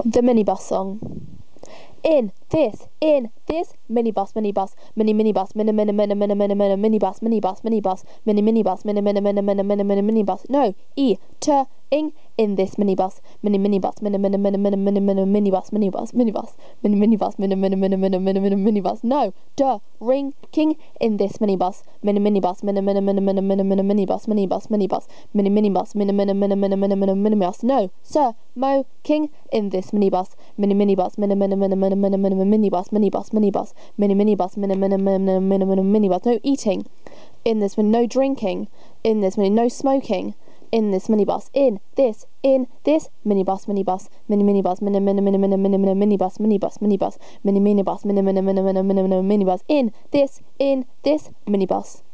The minibus song. In this minibus, minibus, minibus. No, ing in this minibus, minibus, minibus. No, ring king in this minibus, minibus, minibus. No, sir, mo king in this minibus, minibus, minibus. No eating in this, no drinking in this, no smoking in this minibus. In this minibus, minibus, minibus, minibus, minibus. In this minibus.